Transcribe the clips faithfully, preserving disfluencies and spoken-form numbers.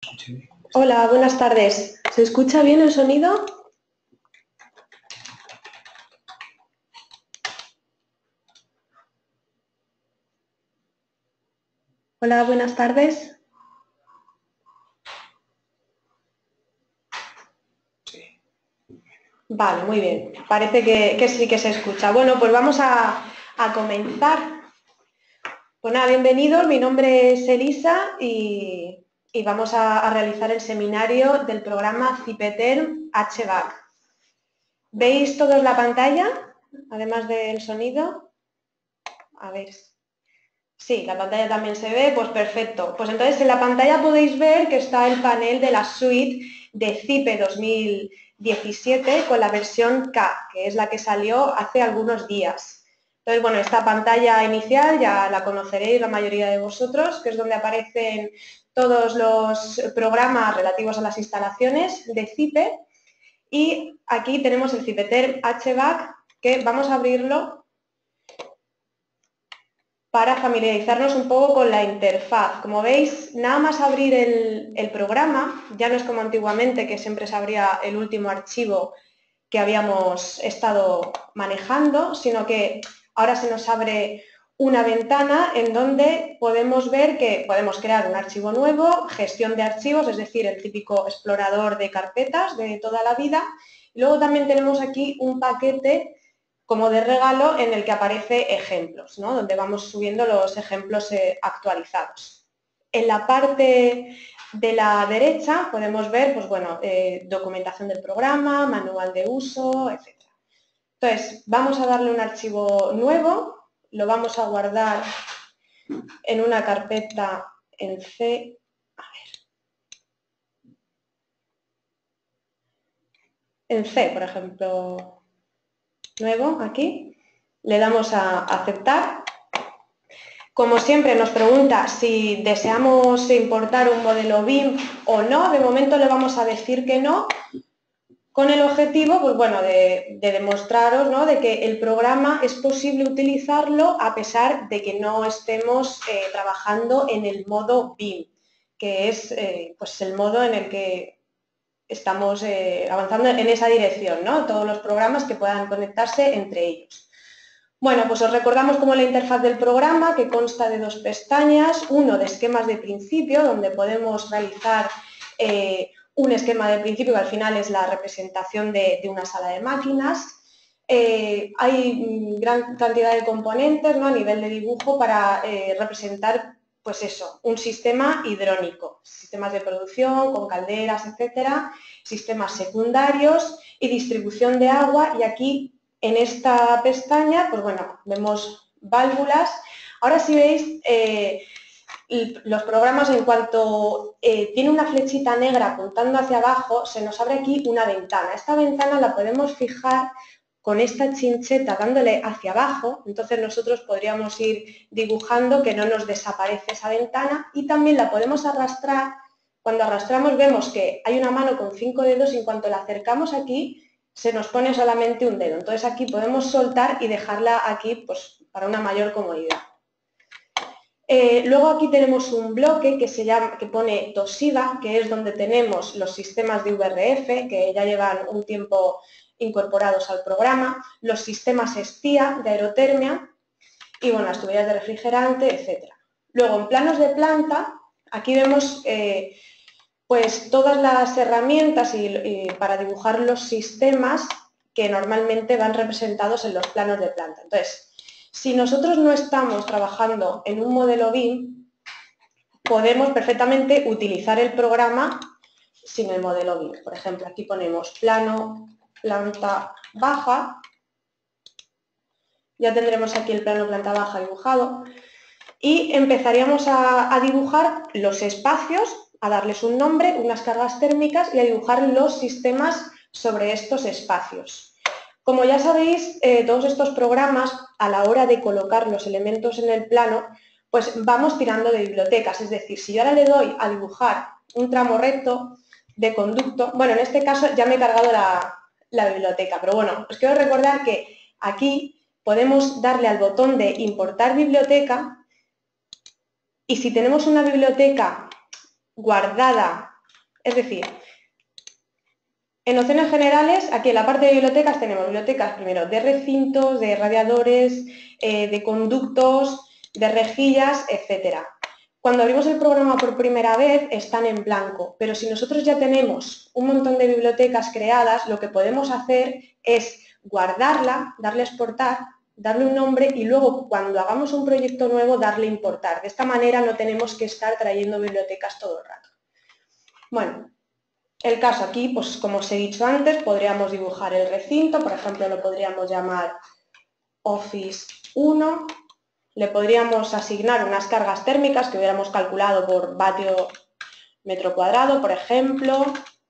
Hola, buenas tardes. ¿Se escucha bien el sonido? Hola, buenas tardes. Vale, muy bien. Parece que, que sí que se escucha. Bueno, pues vamos a, a comenzar. Pues nada, bienvenidos. Mi nombre es Elisa y, y vamos a, a realizar el seminario del programa Cipeterm H V A C. ¿Veis todos la pantalla, además del sonido? A ver. Sí, la pantalla también se ve, pues perfecto. Pues entonces en la pantalla podéis ver que está el panel de la suite de Cipe dos mil diecisiete con la versión K, que es la que salió hace algunos días. Entonces, bueno, esta pantalla inicial ya la conoceréis la mayoría de vosotros, que es donde aparecen todos los programas relativos a las instalaciones de Cipe. Y aquí tenemos el Cipeterm H V A C, que vamos a abrirlo para familiarizarnos un poco con la interfaz. Como veis, nada más abrir el, el programa, ya no es como antiguamente que siempre se abría el último archivo que habíamos estado manejando, sino que ahora se nos abre una ventana en donde podemos ver que podemos crear un archivo nuevo, gestión de archivos, es decir, el típico explorador de carpetas de toda la vida. Y luego también tenemos aquí un paquete como de regalo en el que aparece ejemplos, ¿no? Donde vamos subiendo los ejemplos eh, actualizados. En la parte de la derecha podemos ver, pues bueno, eh, documentación del programa, manual de uso, etcétera. Entonces, vamos a darle un archivo nuevo, lo vamos a guardar en una carpeta en C. A ver. En C, por ejemplo, nuevo, aquí. Le damos a aceptar. Como siempre nos pregunta si deseamos importar un modelo B I M o no, de momento le vamos a decir que no, con el objetivo, pues bueno, de, de demostraros, ¿no?, de que el programa es posible utilizarlo a pesar de que no estemos eh, trabajando en el modo B I M, que es eh, pues el modo en el que estamos eh, avanzando en esa dirección, ¿no?, todos los programas que puedan conectarse entre ellos. Bueno, pues os recordamos como la interfaz del programa, que consta de dos pestañas, uno de esquemas de principio, donde podemos realizar eh, un esquema de principio, que al final es la representación de, de una sala de máquinas. Eh, hay gran cantidad de componentes, ¿no?, a nivel de dibujo para eh, representar, pues eso, un sistema hidrónico, sistemas de producción con calderas, etcétera, sistemas secundarios y distribución de agua, y aquí en esta pestaña, pues bueno, vemos válvulas. Ahora si veis, eh, los programas, en cuanto eh, tiene una flechita negra apuntando hacia abajo, se nos abre aquí una ventana. Esta ventana la podemos fijar con esta chincheta dándole hacia abajo, entonces nosotros podríamos ir dibujando que no nos desaparece esa ventana, y también la podemos arrastrar. Cuando arrastramos vemos que hay una mano con cinco dedos y en cuanto la acercamos aquí, se nos pone solamente un dedo. Entonces aquí podemos soltar y dejarla aquí, pues, para una mayor comodidad. Eh, luego aquí tenemos un bloque que, se llama, que pone Toshiba, que es donde tenemos los sistemas de V R F, que ya llevan un tiempo incorporados al programa, los sistemas espía de aerotermia y, bueno, las tuberías de refrigerante, etcétera. Luego, en planos de planta, aquí vemos eh, pues todas las herramientas y, y para dibujar los sistemas que normalmente van representados en los planos de planta. Entonces, si nosotros no estamos trabajando en un modelo B I M, podemos perfectamente utilizar el programa sin el modelo B I M. Por ejemplo, aquí ponemos plano, planta baja. Ya tendremos aquí el plano planta baja dibujado. Y empezaríamos a, a dibujar los espacios, a darles un nombre, unas cargas térmicas y a dibujar los sistemas sobre estos espacios. Como ya sabéis, eh, todos estos programas, a la hora de colocar los elementos en el plano, pues vamos tirando de bibliotecas. Es decir, si yo ahora le doy a dibujar un tramo recto de conducto, bueno, en este caso ya me he cargado la, la biblioteca, pero bueno, os quiero recordar que aquí podemos darle al botón de importar biblioteca, y si tenemos una biblioteca guardada Es decir, en nociones generales, aquí en la parte de bibliotecas tenemos bibliotecas primero de recintos, de radiadores, eh, de conductos, de rejillas, etcétera. Cuando abrimos el programa por primera vez están en blanco, pero si nosotros ya tenemos un montón de bibliotecas creadas, lo que podemos hacer es guardarla, darle a exportar, darle un nombre y luego cuando hagamos un proyecto nuevo darle a importar. De esta manera no tenemos que estar trayendo bibliotecas todo el rato. Bueno. El caso aquí, pues como os he dicho antes, podríamos dibujar el recinto, por ejemplo, lo podríamos llamar Office uno, le podríamos asignar unas cargas térmicas que hubiéramos calculado por vatio metro cuadrado, por ejemplo.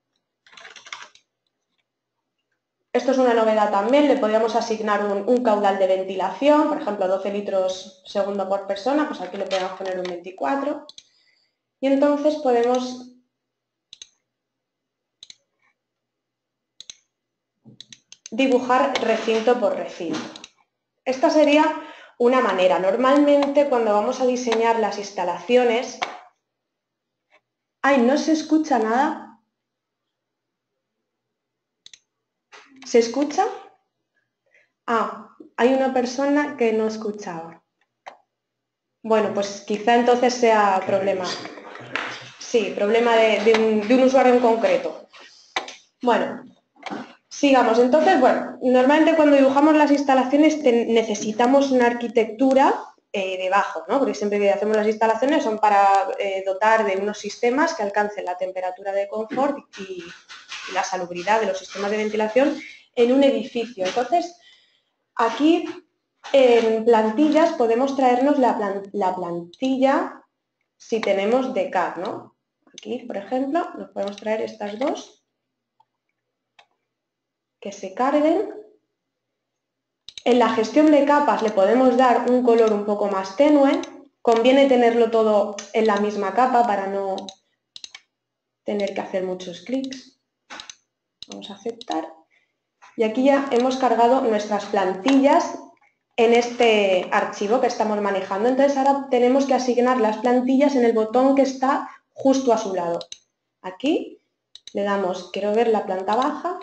Esto es una novedad también, le podríamos asignar un, un caudal de ventilación, por ejemplo, doce litros segundo por persona, pues aquí le podemos poner un veinticuatro. Y entonces podemos dibujar recinto por recinto. Esta sería una manera. Normalmente cuando vamos a diseñar las instalaciones... ¡Ay, no se escucha nada! ¿Se escucha? Ah, hay una persona que no escuchaba. Bueno, pues quizá entonces sea problema. Sí, problema de, de, un, de un usuario en concreto. Bueno. Sigamos, entonces, bueno, normalmente cuando dibujamos las instalaciones te, necesitamos una arquitectura eh, debajo, ¿no? Porque siempre que hacemos las instalaciones son para eh, dotar de unos sistemas que alcancen la temperatura de confort y, y la salubridad de los sistemas de ventilación en un edificio. Entonces, aquí en plantillas podemos traernos la, plan, la plantilla si tenemos de C A D, ¿no? Aquí, por ejemplo, nos podemos traer estas dos que se carguen. En la gestión de capas le podemos dar un color un poco más tenue. Conviene tenerlo todo en la misma capa para no tener que hacer muchos clics. Vamos a aceptar. Y aquí ya hemos cargado nuestras plantillas en este archivo que estamos manejando. Entonces ahora tenemos que asignar las plantillas en el botón que está justo a su lado. Aquí le damos quiero ver la planta baja.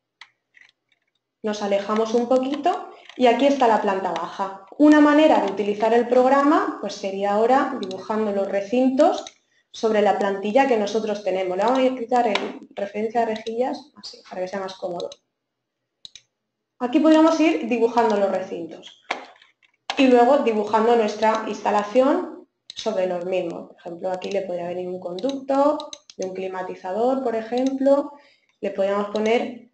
Nos alejamos un poquito y aquí está la planta baja. Una manera de utilizar el programa pues sería ahora dibujando los recintos sobre la plantilla que nosotros tenemos. Le vamos a quitar en referencia a rejillas, así, para que sea más cómodo. Aquí podríamos ir dibujando los recintos y luego dibujando nuestra instalación sobre los mismos. Por ejemplo, aquí le podría venir un conducto de un climatizador, por ejemplo. Le podríamos poner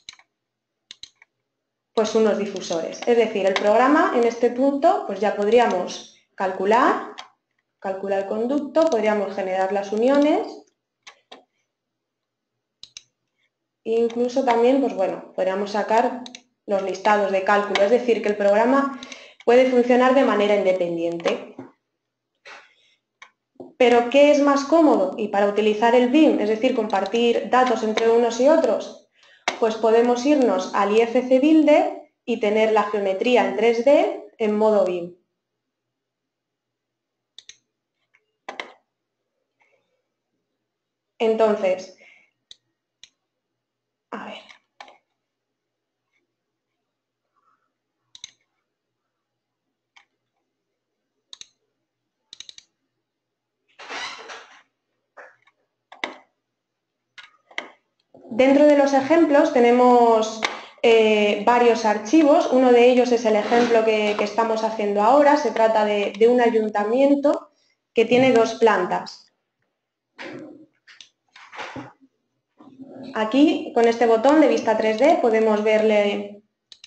pues unos difusores. Es decir, el programa en este punto pues ya podríamos calcular, calcular el conducto, podríamos generar las uniones e incluso también, pues bueno, podríamos sacar los listados de cálculo. Es decir, que el programa puede funcionar de manera independiente. ¿Pero qué es más cómodo? Y para utilizar el B I M, es decir, compartir datos entre unos y otros, pues podemos irnos al I F C Builder y tener la geometría en tres D en modo B I M. Entonces, a ver. Dentro de los ejemplos tenemos eh, varios archivos. Uno de ellos es el ejemplo que, que estamos haciendo ahora. Se trata de, de un ayuntamiento que tiene dos plantas. Aquí, con este botón de vista tres D, podemos verle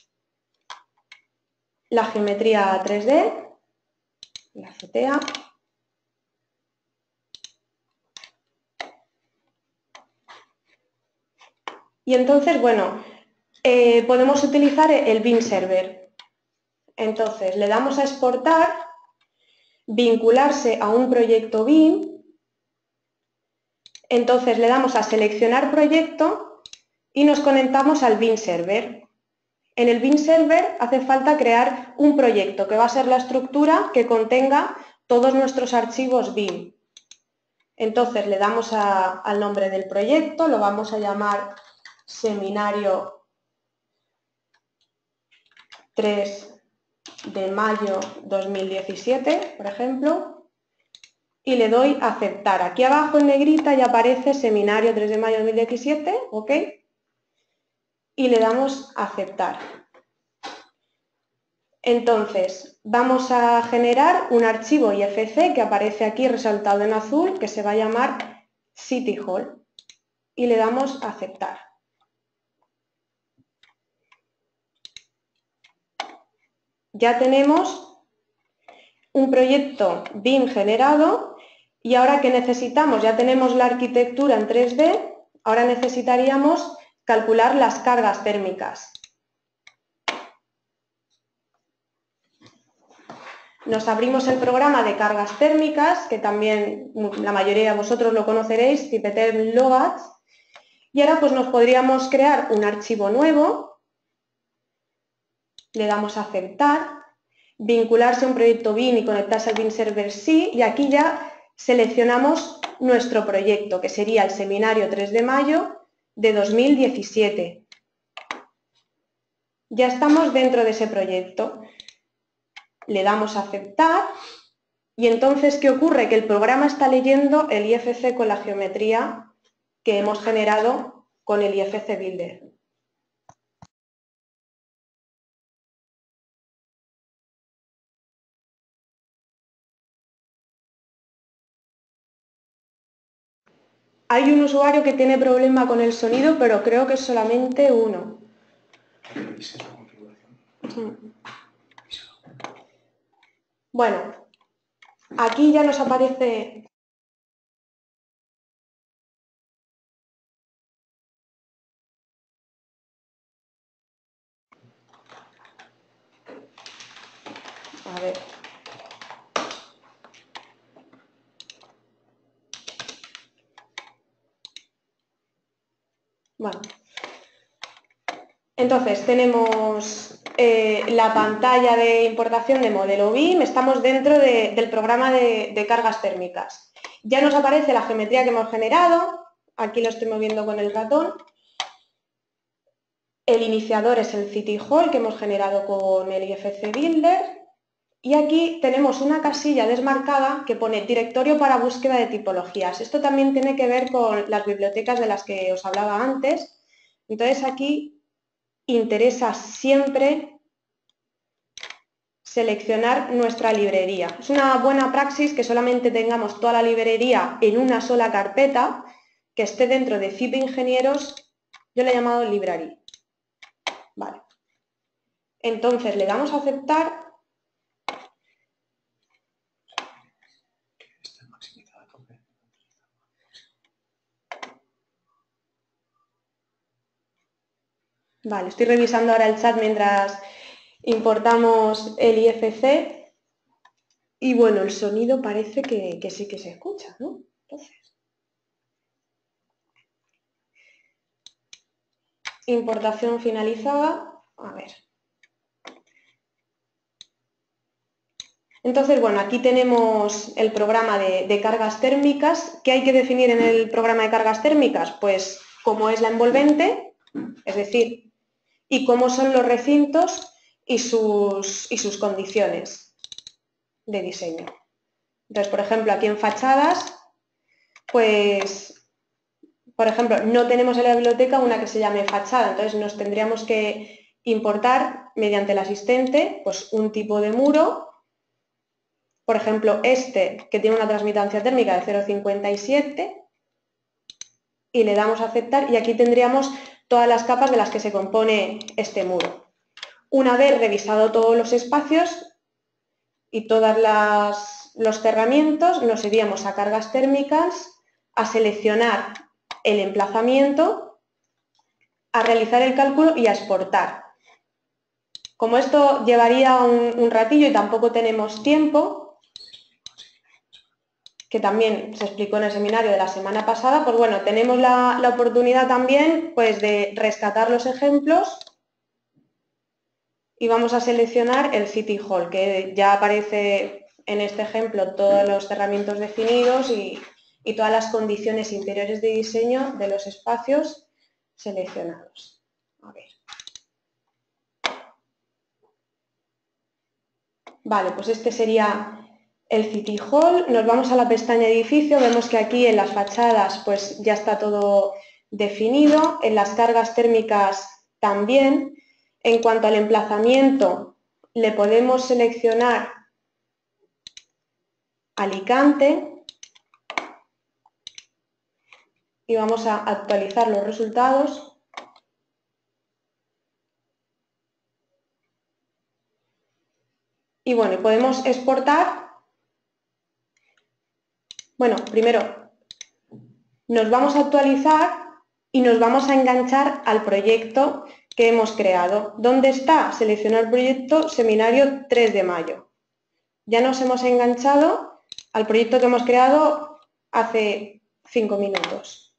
la geometría tres D, la azotea. Y entonces, bueno, eh, podemos utilizar el B I M Server. Entonces, le damos a exportar, vincularse a un proyecto B I M. Entonces, le damos a seleccionar proyecto y nos conectamos al B I M Server. En el B I M Server hace falta crear un proyecto que va a ser la estructura que contenga todos nuestros archivos B I M. Entonces le damos a, al nombre del proyecto, lo vamos a llamar Seminario tres de mayo dos mil diecisiete, por ejemplo, y le doy a aceptar. Aquí abajo en negrita ya aparece Seminario tres de mayo dos mil diecisiete, ¿ok? Y le damos a aceptar. Entonces, vamos a generar un archivo I F C que aparece aquí resaltado en azul, que se va a llamar City Hall. Y le damos a aceptar. Ya tenemos un proyecto B I M generado y ahora que necesitamos, ya tenemos la arquitectura en tres D, ahora necesitaríamos calcular las cargas térmicas. Nos abrimos el programa de cargas térmicas, que también la mayoría de vosotros lo conoceréis, Cipetern Logats, y ahora pues nos podríamos crear un archivo nuevo, le damos a aceptar, vincularse a un proyecto B I M y conectarse al B I M Server sí, y aquí ya seleccionamos nuestro proyecto, que sería el Seminario tres de mayo de dos mil diecisiete. Ya estamos dentro de ese proyecto. Le damos a aceptar y entonces, ¿qué ocurre? Que el programa está leyendo el I F C con la geometría que hemos generado con el I F C Builder. Hay un usuario que tiene problema con el sonido, pero creo que es solamente uno. Bueno, aquí ya nos aparece... A ver... Bueno, entonces tenemos eh, la pantalla de importación de modelo B I M, estamos dentro de, del programa de, de cargas térmicas. Ya nos aparece la geometría que hemos generado, aquí lo estoy moviendo con el ratón. El iniciador es el City Hall que hemos generado con el I F C Builder. Y aquí tenemos una casilla desmarcada que pone directorio para búsqueda de tipologías. Esto también tiene que ver con las bibliotecas de las que os hablaba antes. Entonces aquí interesa siempre seleccionar nuestra librería. Es una buena praxis que solamente tengamos toda la librería en una sola carpeta, que esté dentro de C I P Ingenieros, yo le he llamado Library. Vale. Entonces le damos a aceptar. Vale, estoy revisando ahora el chat mientras importamos el I F C y bueno, el sonido parece que, que sí que se escucha, ¿no? Entonces, importación finalizada, a ver. Entonces, bueno, aquí tenemos el programa de, de cargas térmicas. ¿Qué hay que definir en el programa de cargas térmicas? Pues cómo es la envolvente, es decir, y cómo son los recintos y sus, y sus condiciones de diseño. Entonces, por ejemplo, aquí en fachadas, pues, por ejemplo, no tenemos en la biblioteca una que se llame fachada, entonces nos tendríamos que importar mediante el asistente pues, un tipo de muro. Por ejemplo, este, que tiene una transmitancia térmica de cero coma cincuenta y siete, y le damos a aceptar, y aquí tendríamos todas las capas de las que se compone este muro. Una vez revisado todos los espacios y todos los cerramientos, nos iríamos a cargas térmicas, a seleccionar el emplazamiento, a realizar el cálculo y a exportar. Como esto llevaría un, un ratillo y tampoco tenemos tiempo, que también se explicó en el seminario de la semana pasada, pues bueno, tenemos la, la oportunidad también pues, de rescatar los ejemplos y vamos a seleccionar el City Hall, que ya aparece en este ejemplo todos los cerramientos definidos y, y todas las condiciones interiores de diseño de los espacios seleccionados. A ver. Vale, pues este sería el City Hall. Nos vamos a la pestaña edificio, vemos que aquí en las fachadas pues ya está todo definido, en las cargas térmicas también. En cuanto al emplazamiento, le podemos seleccionar Alicante y vamos a actualizar los resultados. Y bueno, podemos exportar. Bueno, primero nos vamos a actualizar y nos vamos a enganchar al proyecto que hemos creado. ¿Dónde está? Seleccionar proyecto Seminario tres de mayo. Ya nos hemos enganchado al proyecto que hemos creado hace cinco minutos.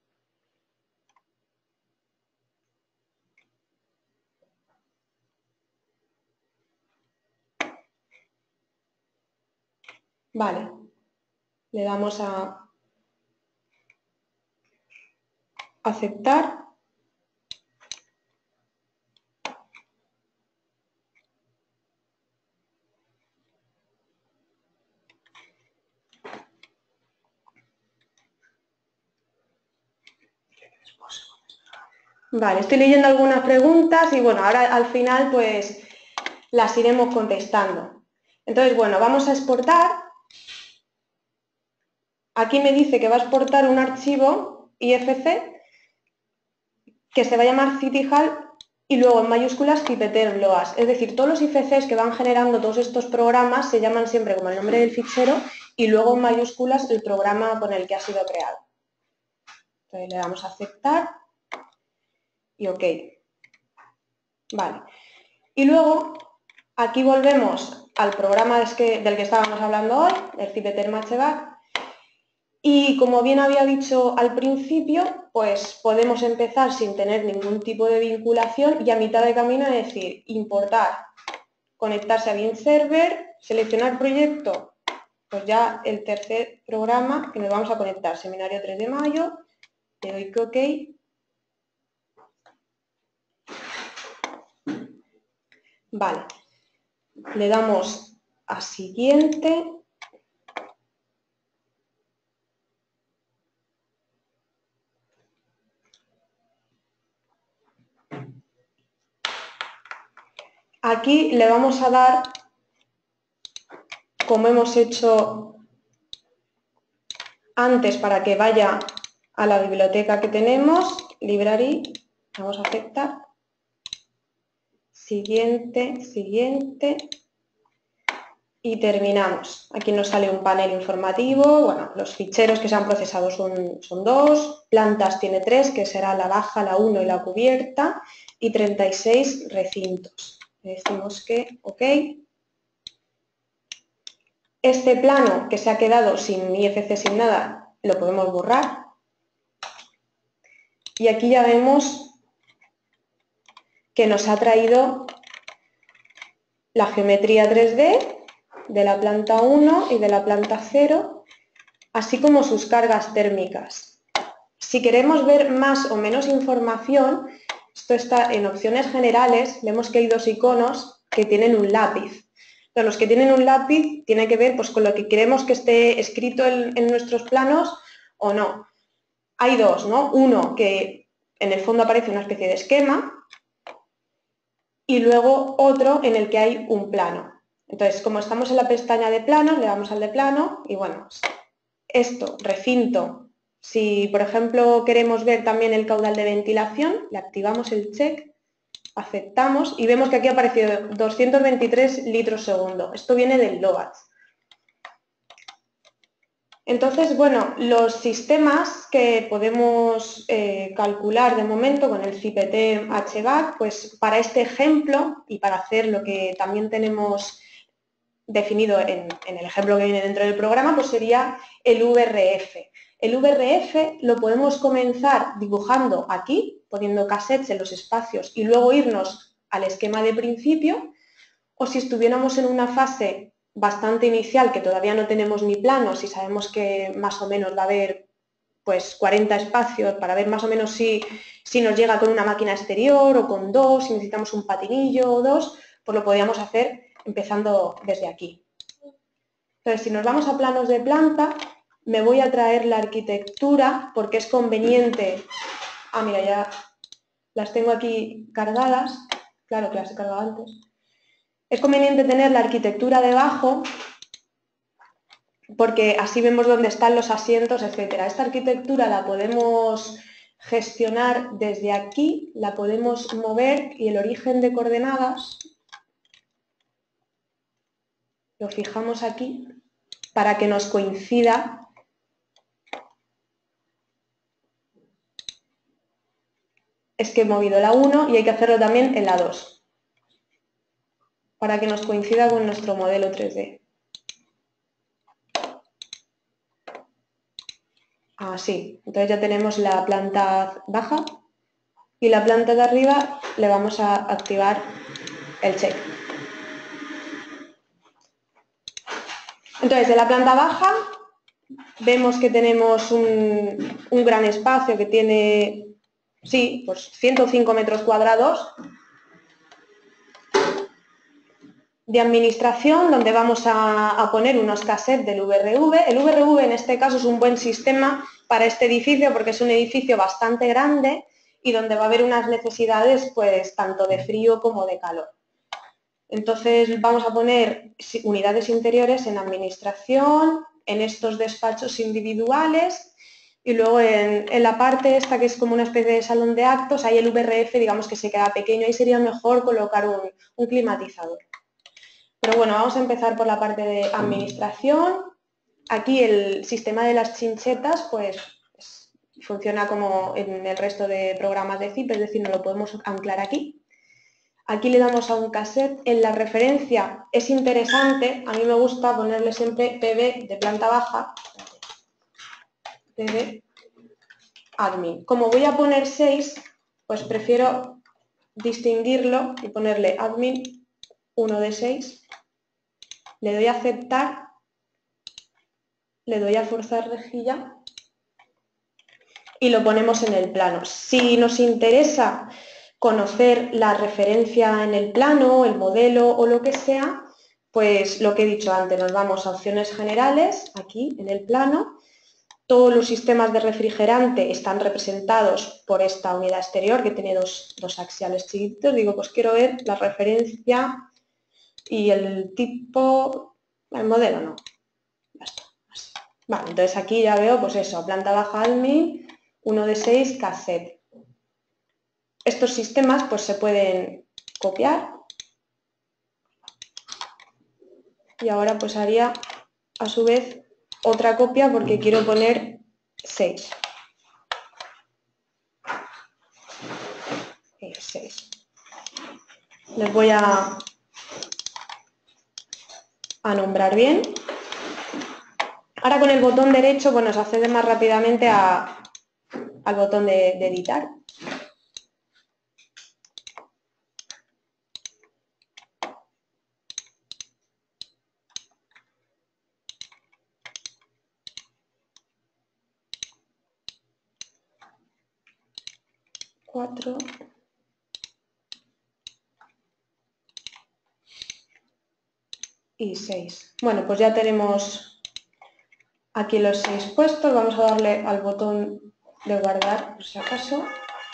Vale, le damos a aceptar. Vale, estoy leyendo algunas preguntas y bueno, ahora al final pues las iremos contestando. Entonces, bueno, vamos a exportar. Aquí me dice que va a exportar un archivo I F C que se va a llamar City Hall y luego en mayúsculas Cipeter Bloas. Es decir, todos los I F Cs que van generando todos estos programas se llaman siempre como el nombre del fichero y luego en mayúsculas el programa con el que ha sido creado. Entonces le damos a aceptar y OK. Vale. Y luego aquí volvemos al programa del que estábamos hablando hoy, el Cipeter Matchback. Y como bien había dicho al principio, pues podemos empezar sin tener ningún tipo de vinculación y a mitad de camino decir importar, conectarse a Beam Server, seleccionar proyecto, pues ya el tercer programa que nos vamos a conectar, Seminario tres de mayo, le doy que OK. Vale, le damos a siguiente. Aquí le vamos a dar, como hemos hecho antes, para que vaya a la biblioteca que tenemos, Library, vamos a aceptar. Siguiente, siguiente. Y terminamos. Aquí nos sale un panel informativo. Bueno, los ficheros que se han procesado son, son dos. Plantas tiene tres, que será la baja, la uno y la cubierta. Y treinta y seis recintos. Le decimos que OK. Este plano que se ha quedado sin I F C, sin nada, lo podemos borrar. Y aquí ya vemos que nos ha traído la geometría tres D de la planta uno y de la planta cero, así como sus cargas térmicas. Si queremos ver más o menos información, esto está en opciones generales, vemos que hay dos iconos que tienen un lápiz. Pero los que tienen un lápiz tienen que ver pues, con lo que queremos que esté escrito en, en nuestros planos o no. Hay dos, ¿no? Uno que en el fondo aparece una especie de esquema y luego otro en el que hay un plano. Entonces, como estamos en la pestaña de planos, le damos al de plano y bueno, esto, recinto. Si, por ejemplo, queremos ver también el caudal de ventilación, le activamos el check, aceptamos y vemos que aquí ha aparecido doscientos veintitrés litros segundo. Esto viene del LOATS. Entonces, bueno, los sistemas que podemos eh, calcular de momento con el Cipeter Hatchback, pues para este ejemplo y para hacer lo que también tenemos definido en, en el ejemplo que viene dentro del programa, pues sería el V R F. El V R F lo podemos comenzar dibujando aquí, poniendo cassettes en los espacios y luego irnos al esquema de principio, o si estuviéramos en una fase bastante inicial, que todavía no tenemos ni planos y sabemos que más o menos va a haber pues cuarenta espacios para ver más o menos si, si nos llega con una máquina exterior o con dos, si necesitamos un patinillo o dos, pues lo podríamos hacer empezando desde aquí. Entonces, si nos vamos a planos de planta, me voy a traer la arquitectura porque es conveniente. Ah, mira, ya las tengo aquí cargadas. Claro que las he cargado antes. Es conveniente tener la arquitectura debajo porque así vemos dónde están los asientos, etcétera. Esta arquitectura la podemos gestionar desde aquí, la podemos mover y el origen de coordenadas lo fijamos aquí para que nos coincida es que he movido la uno y hay que hacerlo también en la dos para que nos coincida con nuestro modelo tres D. Así, entonces ya tenemos la planta baja y la planta de arriba le vamos a activar el check. Entonces, de la planta baja vemos que tenemos un, un gran espacio que tiene, sí, pues ciento cinco metros cuadrados de administración, donde vamos a, a poner unos cassettes del V R V. El V R V en este caso es un buen sistema para este edificio porque es un edificio bastante grande y donde va a haber unas necesidades pues tanto de frío como de calor. Entonces vamos a poner unidades interiores en administración, en estos despachos individuales y luego en, en la parte esta que es como una especie de salón de actos, ahí el V R F digamos que se queda pequeño, ahí sería mejor colocar un, un climatizador. Pero bueno, vamos a empezar por la parte de administración. Aquí el sistema de las chinchetas pues funciona como en el resto de programas de C I P, es decir, no lo podemos anclar aquí. Aquí le damos a un cassette. En la referencia es interesante, a mí me gusta ponerle siempre P B de planta baja, P B admin. Como voy a poner seis, pues prefiero distinguirlo y ponerle admin uno de seis. Le doy a aceptar, le doy a forzar rejilla y lo ponemos en el plano. Si nos interesa conocer la referencia en el plano, el modelo o lo que sea, pues lo que he dicho antes, nos vamos a opciones generales, aquí en el plano. Todos los sistemas de refrigerante están representados por esta unidad exterior que tiene dos, dos axiales chiquitos. Digo, pues quiero ver la referencia y el tipo, el modelo no. Ya está. Así. Vale, entonces aquí ya veo, pues eso, planta baja admin, uno de seis, cassette. Estos sistemas pues se pueden copiar y ahora pues haría a su vez otra copia porque quiero poner seis. seis. Les voy a, a nombrar bien. Ahora con el botón derecho pues nos accede más rápidamente a, al botón de, de editar. cuatro. Y seis. Bueno, pues ya tenemos aquí los seis puestos. Vamos a darle al botón de guardar por si acaso.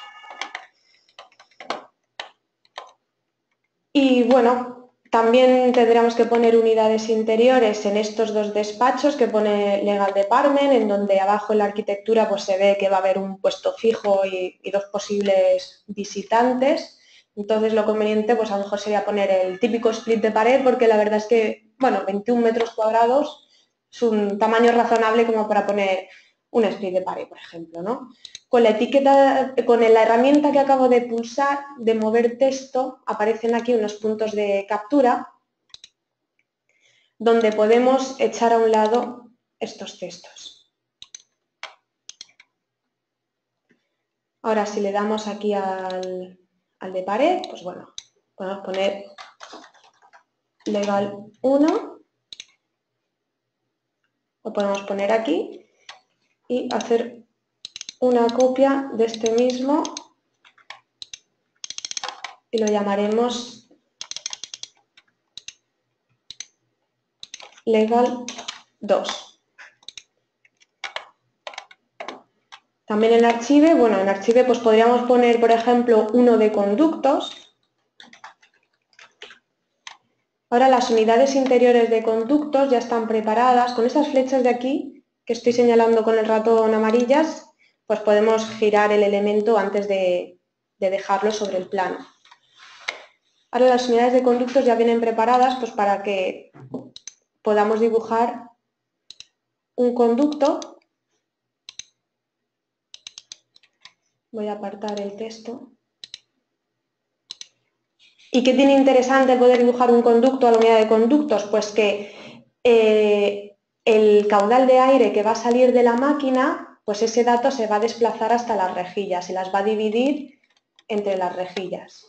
Y bueno, también tendríamos que poner unidades interiores en estos dos despachos que pone Legal Department, en donde abajo en la arquitectura pues se ve que va a haber un puesto fijo y, y dos posibles visitantes. Entonces lo conveniente pues a lo mejor sería poner el típico split de pared porque la verdad es que, bueno, veintiún metros cuadrados es un tamaño razonable como para poner un split de pared, por ejemplo, ¿no? Con la etiqueta, con la herramienta que acabo de pulsar, de mover texto, aparecen aquí unos puntos de captura donde podemos echar a un lado estos textos. Ahora, si le damos aquí al, al de pared, pues bueno, podemos poner legal uno, lo podemos poner aquí y hacer una copia de este mismo y lo llamaremos legal dos. También en Archive, bueno, en Archive pues podríamos poner, por ejemplo, uno de conductos. Ahora las unidades interiores de conductos ya están preparadas. Con estas flechas de aquí, que estoy señalando con el ratón amarillas, pues podemos girar el elemento antes de, de dejarlo sobre el plano. Ahora las unidades de conductos ya vienen preparadas pues para que podamos dibujar un conducto. Voy a apartar el texto. ¿Y qué tiene interesante el poder dibujar un conducto a la unidad de conductos? Pues que eh, el caudal de aire que va a salir de la máquina, pues ese dato se va a desplazar hasta las rejillas y las va a dividir entre las rejillas.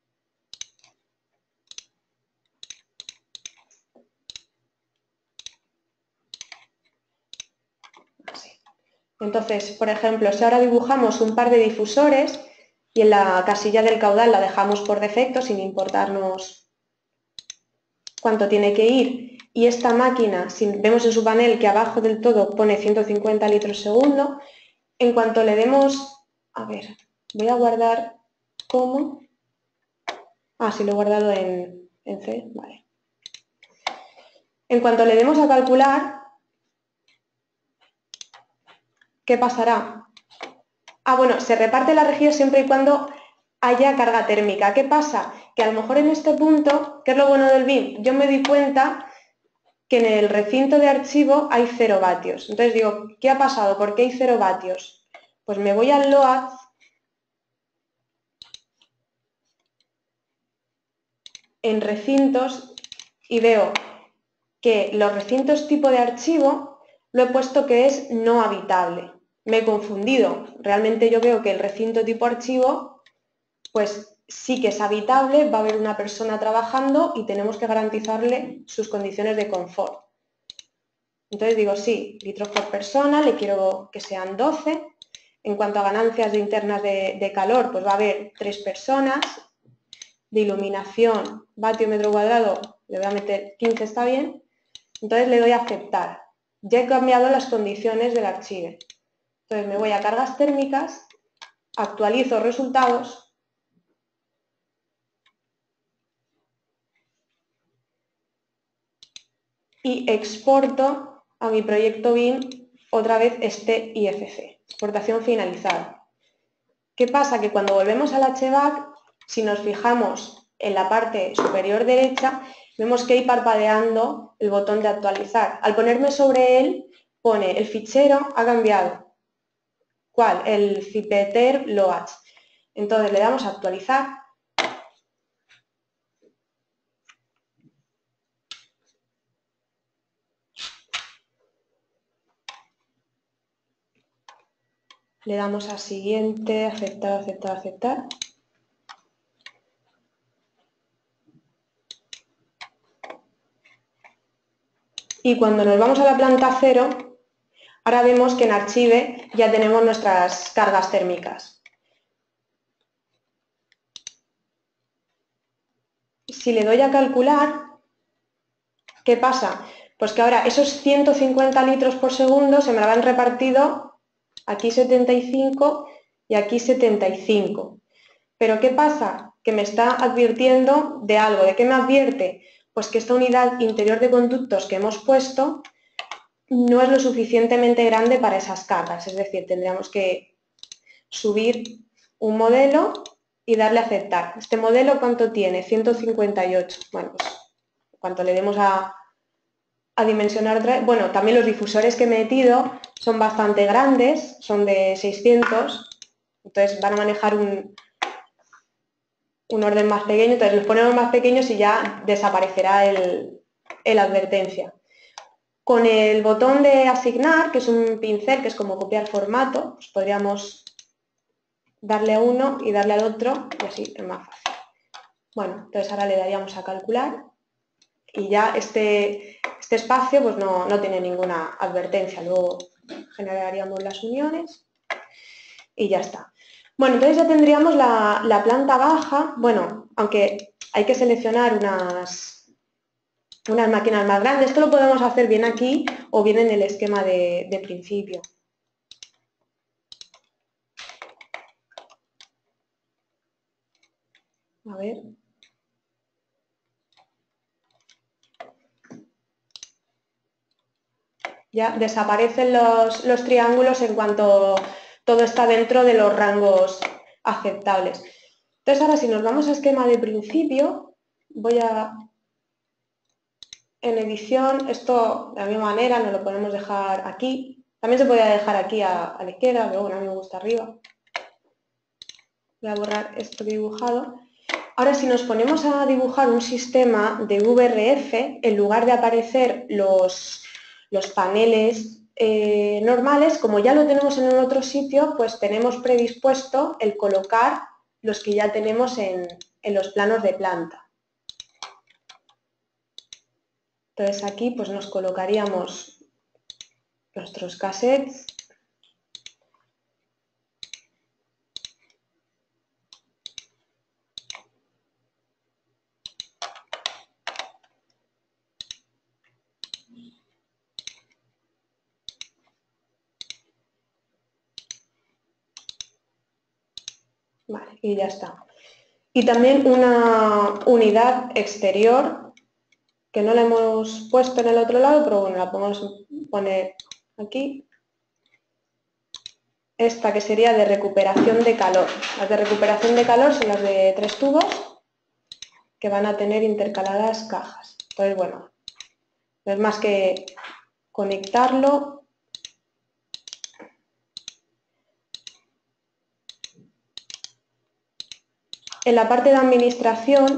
Así. Entonces, por ejemplo, si ahora dibujamos un par de difusores y en la casilla del caudal la dejamos por defecto sin importarnos cuánto tiene que ir, y esta máquina, si vemos en su panel que abajo del todo pone ciento cincuenta litros segundo, en cuanto le demos, a ver, voy a guardar como, ah, sí, lo he guardado en, en C, vale. En cuanto le demos a calcular, ¿qué pasará? Ah, bueno, se reparte la rejilla siempre y cuando haya carga térmica. ¿Qué pasa? Que a lo mejor en este punto, ¿qué es lo bueno del B I M? Yo me di cuenta que en el recinto de archivo hay cero vatios. Entonces digo, ¿qué ha pasado? ¿Por qué hay cero vatios? Pues me voy al load en recintos y veo que los recintos tipo de archivo lo he puesto que es no habitable. Me he confundido. Realmente yo veo que el recinto tipo archivo, pues sí que es habitable, va a haber una persona trabajando y tenemos que garantizarle sus condiciones de confort. Entonces digo, sí, litros por persona, le quiero que sean doce. En cuanto a ganancias de internas de, de calor, pues va a haber tres personas. De iluminación, vatio metro cuadrado, le voy a meter quince, está bien. Entonces le doy a aceptar. Ya he cambiado las condiciones del archivo. Entonces me voy a cargas térmicas, actualizo resultados y exporto a mi proyecto B I M otra vez este I F C, exportación finalizada. ¿Qué pasa? Que cuando volvemos al H V A C, si nos fijamos en la parte superior derecha, vemos que hay parpadeando el botón de actualizar. Al ponerme sobre él, pone el fichero ha cambiado. ¿Cuál? El Zipeter Load. Entonces le damos a actualizar. Le damos a siguiente, aceptar, aceptar, aceptar. Y cuando nos vamos a la planta cero, ahora vemos que en Archive ya tenemos nuestras cargas térmicas. Si le doy a calcular, ¿qué pasa? Pues que ahora esos ciento cincuenta litros por segundo se me habrán repartido aquí setenta y cinco y aquí setenta y cinco. Pero ¿qué pasa? Que me está advirtiendo de algo. ¿De qué me advierte? Pues que esta unidad interior de conductos que hemos puesto no es lo suficientemente grande para esas cargas. Es decir, tendríamos que subir un modelo y darle a aceptar. ¿Este modelo cuánto tiene? ciento cincuenta y ocho. Bueno, pues cuanto le demos a, a dimensionar otra vez. Bueno, también los difusores que he metido son bastante grandes, son de seiscientos, entonces van a manejar un, un orden más pequeño, entonces los ponemos más pequeños y ya desaparecerá el, el advertencia. Con el botón de asignar, que es un pincel que es como copiar formato, pues podríamos darle a uno y darle al otro y así es más fácil. Bueno, entonces ahora le daríamos a calcular y ya este, este espacio pues no, no tiene ninguna advertencia. Luego generaríamos las uniones y ya está. Bueno, entonces ya tendríamos la, la planta baja, bueno, aunque hay que seleccionar unas, unas máquinas más grandes, esto lo podemos hacer bien aquí o bien en el esquema de, de principio. A ver. Ya desaparecen los, los triángulos en cuanto todo está dentro de los rangos aceptables. Entonces ahora si nos vamos a esquema de principio, voy a... En edición, esto de la misma manera nos lo podemos dejar aquí. También se podría dejar aquí a, a la izquierda, pero bueno, a mí me gusta arriba. Voy a borrar esto dibujado. Ahora si nos ponemos a dibujar un sistema de V R F, en lugar de aparecer los, los paneles eh, normales, como ya lo tenemos en otro sitio, pues tenemos predispuesto el colocar los que ya tenemos en, en los planos de planta. Entonces aquí pues nos colocaríamos nuestros cassettes. Vale, y ya está. Y también una unidad exterior que no la hemos puesto en el otro lado, pero bueno, la podemos poner aquí. Esta que sería de recuperación de calor. Las de recuperación de calor son las de tres tubos que van a tener intercaladas cajas. Entonces, bueno, no es más que conectarlo. En la parte de administración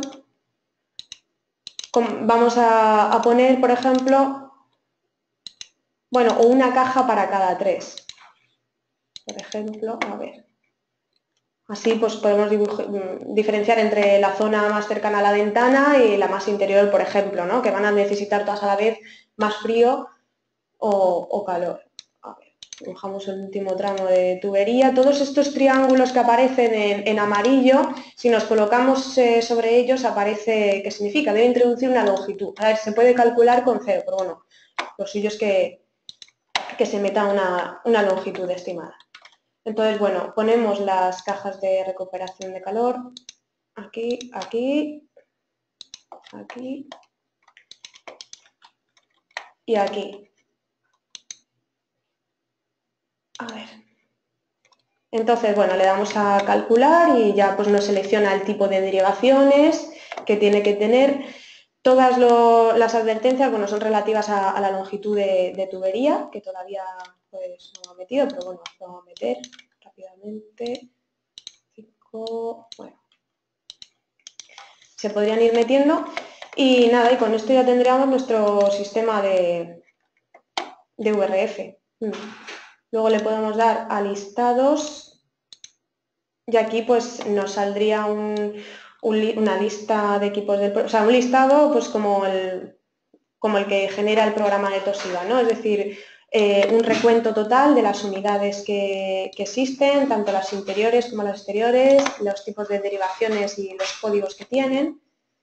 vamos a, a poner, por ejemplo, bueno, o una caja para cada tres. Por ejemplo, a ver. Así pues podemos diferenciar entre la zona más cercana a la ventana y la más interior, por ejemplo, ¿no? Que van a necesitar todas a la vez más frío o, o calor. A ver, dibujamos el último tramo de tubería. Todos estos triángulos que aparecen en, en amarillo, si nos colocamos eh, sobre ellos, aparece, ¿qué significa? Debe introducir una longitud. A ver, se puede calcular con cero, pero bueno, lo suyo es que, que se meta una, una longitud estimada. Entonces, bueno, ponemos las cajas de recuperación de calor aquí, aquí, aquí y aquí. A ver. Entonces, bueno, le damos a calcular y ya pues nos selecciona el tipo de derivaciones que tiene que tener. Todas lo, las advertencias, bueno, son relativas a, a la longitud de, de tubería, que todavía pues no ha metido, pero bueno, lo vamos a meter rápidamente. Cinco, bueno. Se podrían ir metiendo y nada, y con esto ya tendríamos nuestro sistema de, de V R F. Luego le podemos dar a listados y aquí pues nos saldría un, un, una lista de equipos del, o sea, un listado pues como el, como el que genera el programa de Toshiba, ¿no? Es decir, eh, un recuento total de las unidades que, que existen, tanto las interiores como las exteriores, los tipos de derivaciones y los códigos que tienen.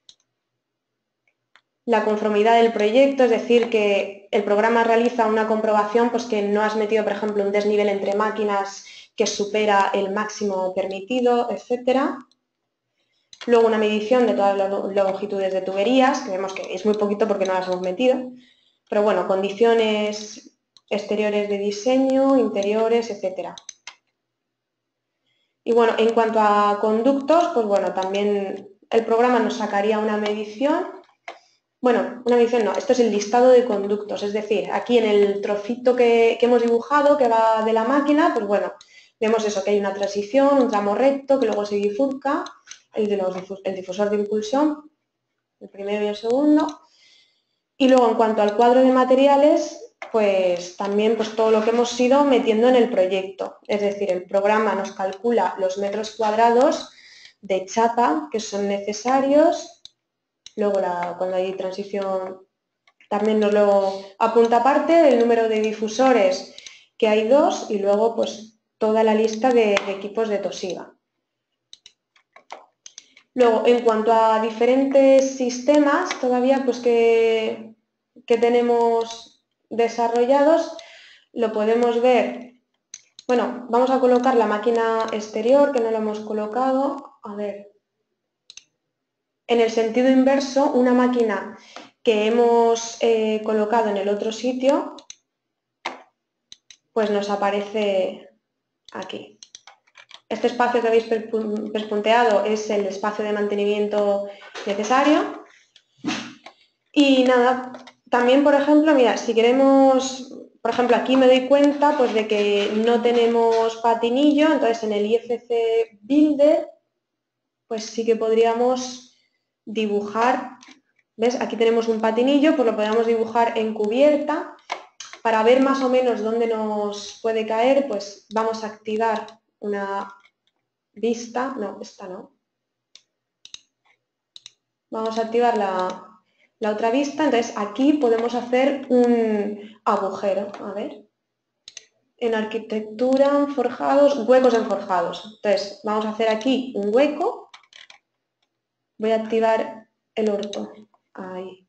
La conformidad del proyecto, es decir, que el programa realiza una comprobación, pues que no has metido, por ejemplo, un desnivel entre máquinas que supera el máximo permitido, etcétera. Luego una medición de todas las longitudes de tuberías, que vemos que es muy poquito porque no las hemos metido, pero bueno, condiciones exteriores de diseño, interiores, etcétera. Y bueno, en cuanto a conductos, pues bueno, también el programa nos sacaría una medición. Bueno, una medición no, esto es el listado de conductos, es decir, aquí en el trocito que, que hemos dibujado, que va de la máquina, pues bueno, vemos eso, que hay una transición, un tramo recto, que luego se bifurca, el, de los difus el difusor de impulsión, el primero y el segundo. Y luego, en cuanto al cuadro de materiales, pues también pues, todo lo que hemos ido metiendo en el proyecto. Es decir, el programa nos calcula los metros cuadrados de chapa que son necesarios. Luego, la, cuando hay transición, también nos lo apunta aparte del número de difusores, que hay dos, y luego pues toda la lista de, de equipos de Toshiba. Luego, en cuanto a diferentes sistemas, todavía pues que, que tenemos desarrollados, lo podemos ver. Bueno, vamos a colocar la máquina exterior, que no la hemos colocado. A ver. En el sentido inverso, una máquina que hemos eh, colocado en el otro sitio, pues nos aparece aquí. Este espacio que habéis pespunteado es el espacio de mantenimiento necesario. Y nada, también, por ejemplo, mira, si queremos, por ejemplo, aquí me doy cuenta pues, de que no tenemos patinillo, entonces en el I F C Builder, pues sí que podríamos dibujar, ¿ves? Aquí tenemos un patinillo, pues lo podríamos dibujar en cubierta. Para ver más o menos dónde nos puede caer, pues vamos a activar una vista, no, esta no. Vamos a activar la, la otra vista, entonces aquí podemos hacer un agujero, a ver. En arquitectura, en forjados, huecos en forjados. Entonces vamos a hacer aquí un hueco. Voy a activar el orto, ahí.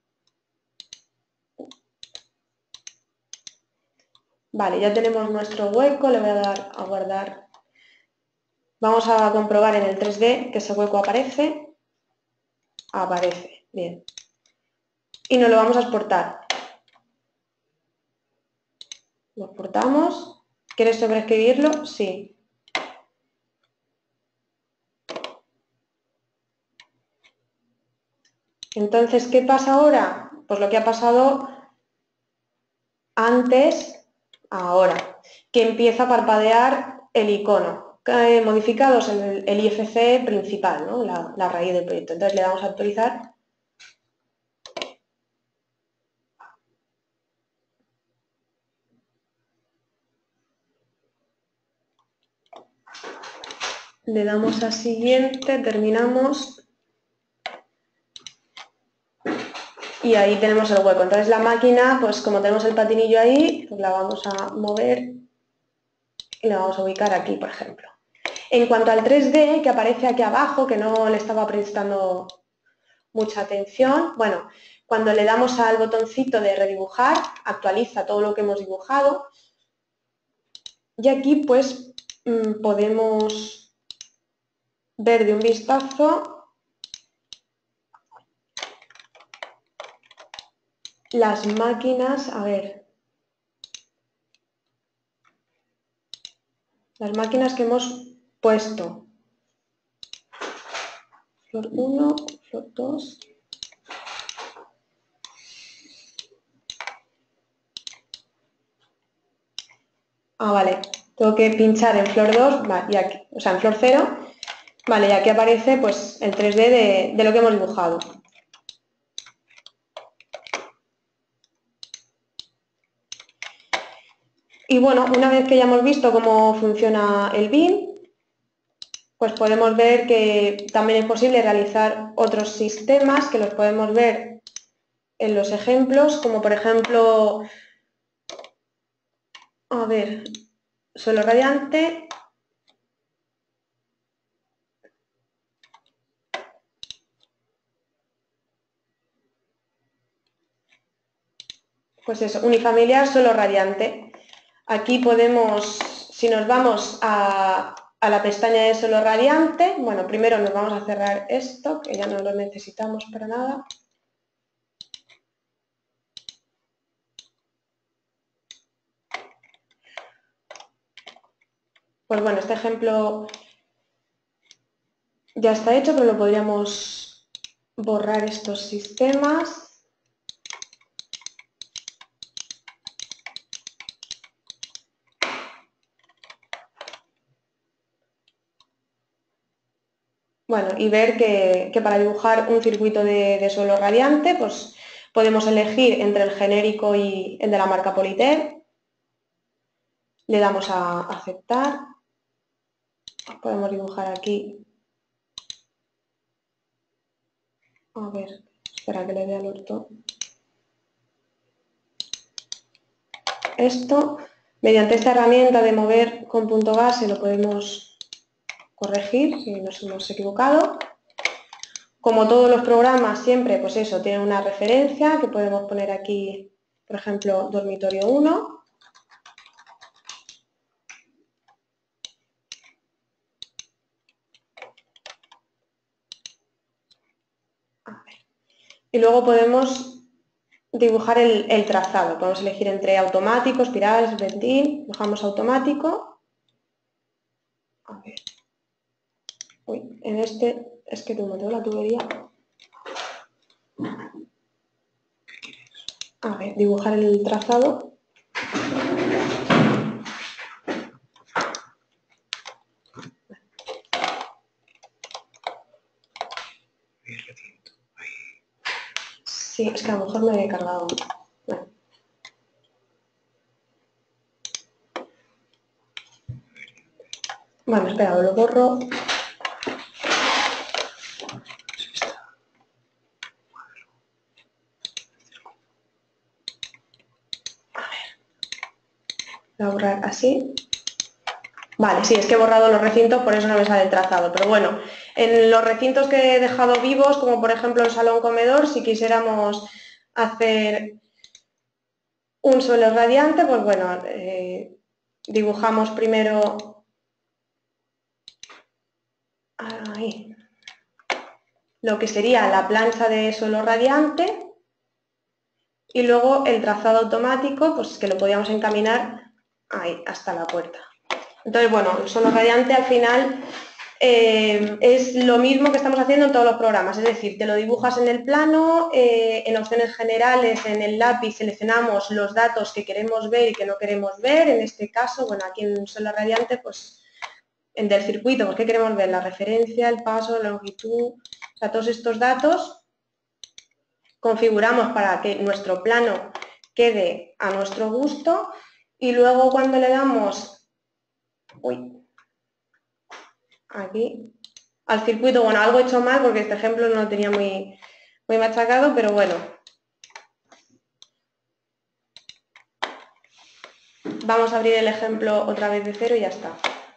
Vale, ya tenemos nuestro hueco, le voy a dar a guardar. Vamos a comprobar en el tres D que ese hueco aparece. Aparece, bien. Y nos lo vamos a exportar. Lo exportamos. ¿Quieres sobreescribirlo? Sí. Entonces, ¿qué pasa ahora? Pues lo que ha pasado antes, ahora, que empieza a parpadear el icono. Eh, modificados el, el I F C principal, ¿no? la, la raíz del proyecto. Entonces le damos a actualizar. Le damos a siguiente, terminamos. Y ahí tenemos el hueco. Entonces la máquina, pues como tenemos el patinillo ahí, pues la vamos a mover y la vamos a ubicar aquí, por ejemplo. En cuanto al tres D, que aparece aquí abajo, que no le estaba prestando mucha atención, bueno, cuando le damos al botoncito de redibujar, actualiza todo lo que hemos dibujado. Y aquí pues podemos ver de un vistazo las máquinas, a ver, las máquinas que hemos puesto. Flor uno, flor dos. Ah, vale. Tengo que pinchar en flor dos, vale, y aquí, o sea, en flor cero. Vale, y aquí aparece pues el tres D de, de lo que hemos dibujado. Y bueno, una vez que ya hemos visto cómo funciona el B I M, pues podemos ver que también es posible realizar otros sistemas que los podemos ver en los ejemplos, como por ejemplo, a ver, suelo radiante. Pues eso, unifamiliar, suelo radiante. Aquí podemos, si nos vamos a, a la pestaña de suelo radiante, bueno, primero nos vamos a cerrar esto, que ya no lo necesitamos para nada. Pues bueno, este ejemplo ya está hecho, pero lo podríamos borrar estos sistemas. Bueno, y ver que, que para dibujar un circuito de, de suelo radiante, pues podemos elegir entre el genérico y el de la marca Politer. Le damos a aceptar. Podemos dibujar aquí. A ver, espera que le dé al orto. Esto. Mediante esta herramienta de mover con punto base lo podemos corregir si nos hemos equivocado. Como todos los programas, siempre, pues eso, tiene una referencia que podemos poner aquí, por ejemplo, dormitorio uno. Y luego podemos dibujar el, el trazado. Podemos elegir entre automático, espiral, serpentín. Dibujamos automático. A ver. Uy, en este es que como tengo la tubería. A ver, dibujar el trazado. Sí, es que a lo mejor me he cargado. Bueno. Bueno, espera, lo borro. Voy a borrar así. Vale, sí, es que he borrado los recintos, por eso no me sale el trazado. Pero bueno, en los recintos que he dejado vivos, como por ejemplo el salón comedor, si quisiéramos hacer un suelo radiante, pues bueno, eh, dibujamos primero ahí, lo que sería la plancha de suelo radiante y luego el trazado automático, pues que lo podíamos encaminar ahí, hasta la puerta. Entonces, bueno, el suelo radiante al final eh, es lo mismo que estamos haciendo en todos los programas, es decir, te lo dibujas en el plano, eh, en opciones generales, en el lápiz seleccionamos los datos que queremos ver y que no queremos ver, en este caso, bueno, aquí en suelo radiante, pues en del circuito, pues ¿qué queremos ver? La referencia, el paso, la longitud, o sea, todos estos datos configuramos para que nuestro plano quede a nuestro gusto y luego cuando le damos, uy, aquí, al circuito, bueno, algo he hecho mal porque este ejemplo no lo tenía muy, muy machacado, pero bueno. Vamos a abrir el ejemplo otra vez de cero y ya está.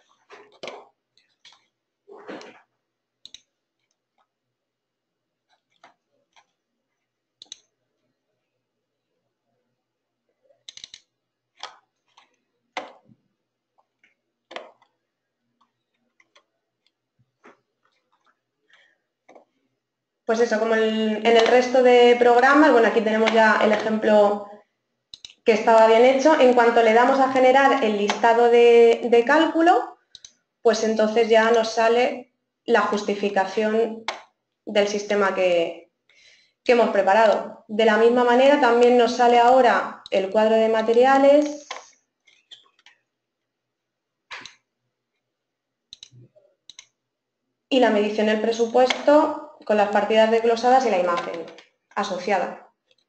Pues eso, como el, en el resto de programas, bueno, aquí tenemos ya el ejemplo que estaba bien hecho. En cuanto le damos a generar el listado de, de cálculo, pues entonces ya nos sale la justificación del sistema que, que hemos preparado. De la misma manera también nos sale ahora el cuadro de materiales y la medición del presupuesto con las partidas desglosadas y la imagen asociada.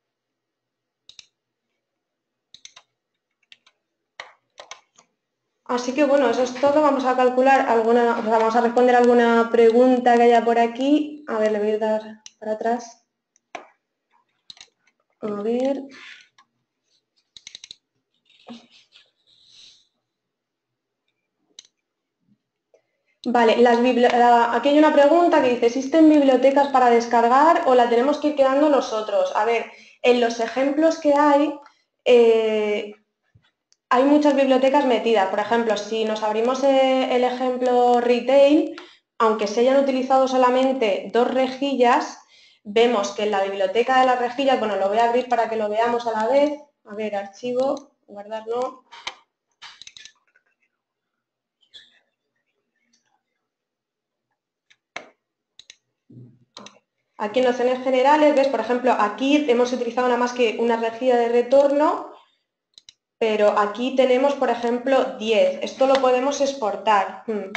Así que bueno, eso es todo. Vamos a calcular alguna, vamos a responder alguna pregunta que haya por aquí. A ver, le voy a dar para atrás. A ver. Vale, las la, aquí hay una pregunta que dice, ¿existen bibliotecas para descargar o la tenemos que ir creando nosotros? A ver, en los ejemplos que hay, eh, hay muchas bibliotecas metidas. Por ejemplo, si nos abrimos el ejemplo retail, aunque se hayan utilizado solamente dos rejillas, vemos que en la biblioteca de las rejillas, bueno, lo voy a abrir para que lo veamos a la vez. A ver, archivo, guardar no. Aquí en opciones generales, ves, por ejemplo, aquí hemos utilizado nada más que una rejilla de retorno, pero aquí tenemos, por ejemplo, diez. Esto lo podemos exportar. Hmm.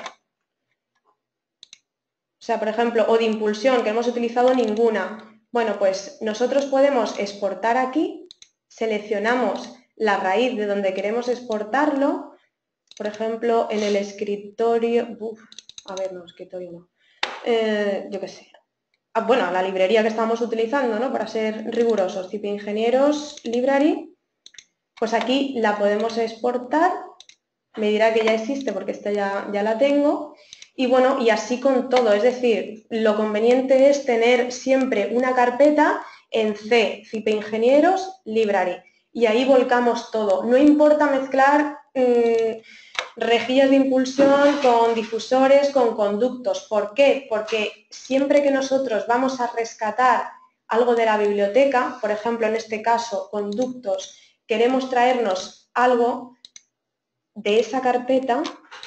O sea, por ejemplo, o de impulsión, que hemos utilizado ninguna. Bueno, pues nosotros podemos exportar aquí, seleccionamos la raíz de donde queremos exportarlo, por ejemplo, en el escritorio, uf, a ver, no, escritorio no, eh, yo qué sé, ah, bueno, la librería que estamos utilizando, ¿no? Para ser rigurosos, tipo ingenieros, library, pues aquí la podemos exportar, me dirá que ya existe porque esta ya, ya la tengo, y bueno, y así con todo, es decir, lo conveniente es tener siempre una carpeta en C, Cipingenieros, Library, y ahí volcamos todo. No importa mezclar mmm, rejillas de impulsión con difusores, con conductos. ¿Por qué? Porque siempre que nosotros vamos a rescatar algo de la biblioteca, por ejemplo, en este caso, conductos, queremos traernos algo de esa carpeta,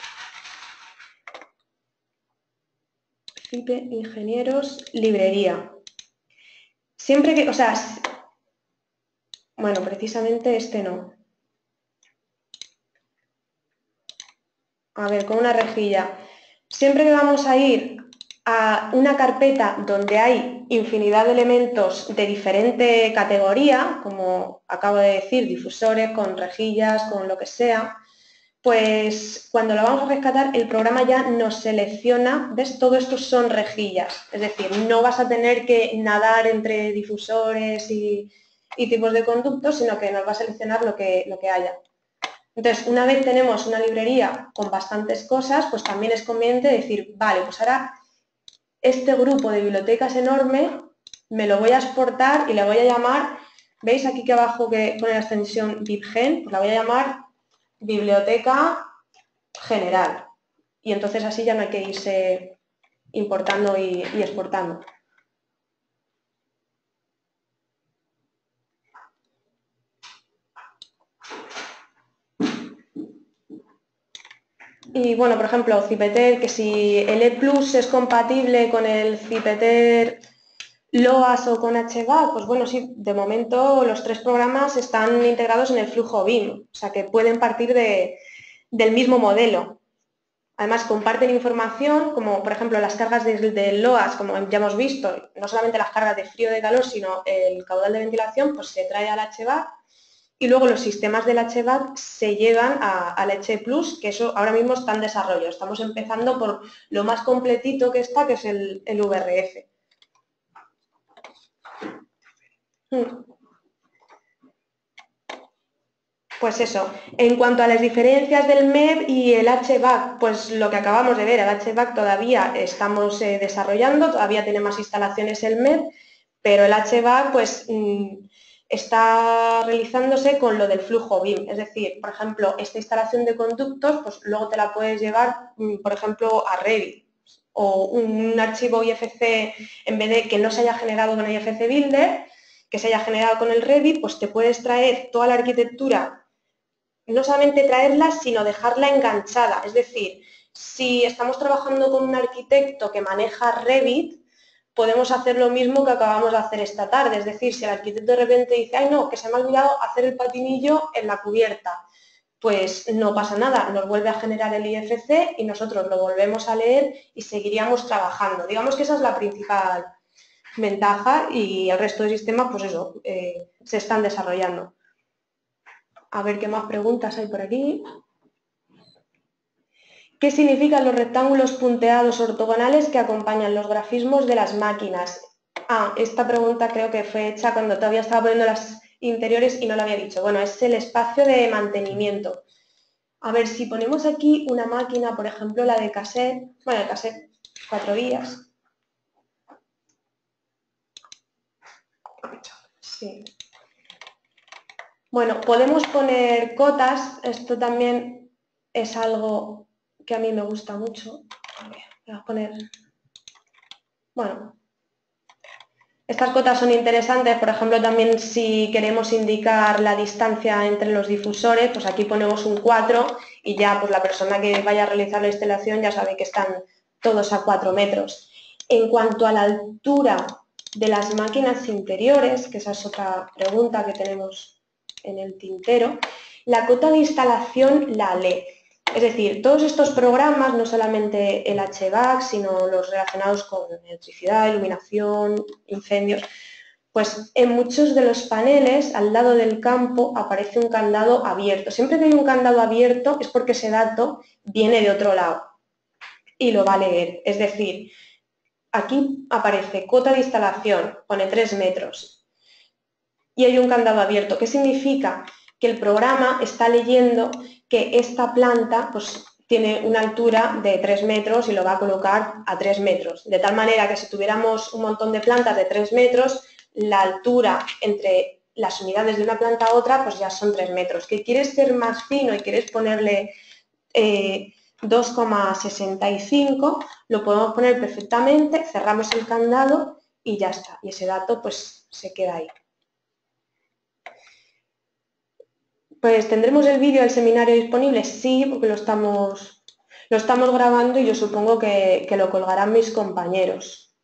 Cipe Ingenieros, librería. Siempre que, o sea, bueno, precisamente este no. A ver, con una rejilla. Siempre que vamos a ir a una carpeta donde hay infinidad de elementos de diferente categoría, como acabo de decir, difusores, con rejillas, con lo que sea, pues cuando lo vamos a rescatar, el programa ya nos selecciona, ¿ves? Todo esto son rejillas, es decir, no vas a tener que nadar entre difusores y, y tipos de conductos, sino que nos va a seleccionar lo que, lo que haya. Entonces, una vez tenemos una librería con bastantes cosas, pues también es conveniente decir, vale, pues ahora este grupo de bibliotecas enorme me lo voy a exportar y le voy a llamar, ¿veis aquí que abajo que pone la extensión bibgen? Pues la voy a llamar biblioteca general. Y entonces así ya no hay que irse importando y, y exportando. Y bueno, por ejemplo, Cipeter, que si el E Plus es compatible con el Cipeter Loas o con H B A C, pues bueno, sí, de momento los tres programas están integrados en el flujo B I M, o sea que pueden partir de, del mismo modelo. Además, comparten información, como por ejemplo las cargas del de Loas, como ya hemos visto, no solamente las cargas de frío o de calor, sino el caudal de ventilación, pues se trae al H B A C. Y luego los sistemas del H B A C se llevan a, al H Plus, que eso ahora mismo está en desarrollo. Estamos empezando por lo más completito que está, que es el, el V R F. Pues eso, en cuanto a las diferencias del M E B y el H B A C, pues lo que acabamos de ver, el H B A C todavía estamos eh, desarrollando, todavía tiene más instalaciones el M E B, pero el H B A C pues mmm, está realizándose con lo del flujo B I M, es decir, por ejemplo, esta instalación de conductos, pues luego te la puedes llevar, mmm, por ejemplo, a Revit, o un archivo I F C, en vez de que no se haya generado con el I F C Builder, que se haya generado con el Revit, pues te puedes traer toda la arquitectura, no solamente traerla, sino dejarla enganchada. Es decir, si estamos trabajando con un arquitecto que maneja Revit, podemos hacer lo mismo que acabamos de hacer esta tarde. Es decir, si el arquitecto de repente dice, ay no, que se me ha olvidado hacer el patinillo en la cubierta, pues no pasa nada, nos vuelve a generar el I F C y nosotros lo volvemos a leer y seguiríamos trabajando. Digamos que esa es la principal ventaja y el resto del sistema, pues eso, eh, se están desarrollando. A ver qué más preguntas hay por aquí. ¿Qué significan los rectángulos punteados ortogonales que acompañan los grafismos de las máquinas? Ah, esta pregunta creo que fue hecha cuando todavía estaba poniendo las interiores y no lo había dicho. Bueno, es el espacio de mantenimiento. A ver, si ponemos aquí una máquina, por ejemplo, la de cassette, bueno, el cassette cuatro vías. Sí. Bueno, podemos poner cotas, esto también es algo que a mí me gusta mucho. A ver, voy a poner... Bueno, estas cotas son interesantes, por ejemplo, también si queremos indicar la distancia entre los difusores, pues aquí ponemos un cuatro y ya pues la persona que vaya a realizar la instalación ya sabe que están todos a cuatro metros. En cuanto a la altura de las máquinas interiores, que esa es otra pregunta que tenemos en el tintero, la cota de instalación la lee. Es decir, todos estos programas, no solamente el H V A C, sino los relacionados con electricidad, iluminación, incendios, pues en muchos de los paneles, al lado del campo, aparece un candado abierto. Siempre que hay un candado abierto es porque ese dato viene de otro lado y lo va a leer. Es decir, aquí aparece cota de instalación, pone tres metros, y hay un candado abierto. ¿Qué significa? que el programa está leyendo que esta planta pues, tiene una altura de tres metros y lo va a colocar a tres metros. De tal manera que si tuviéramos un montón de plantas de tres metros, la altura entre las unidades de una planta a otra pues ya son tres metros. Que quieres ser más fino y quieres ponerle eh, dos coma sesenta y cinco, lo podemos poner perfectamente, cerramos el candado y ya está. Y ese dato pues se queda ahí. Pues tendremos el vídeo del seminario disponible, sí, porque lo estamos, lo estamos grabando y yo supongo que, que lo colgarán mis compañeros.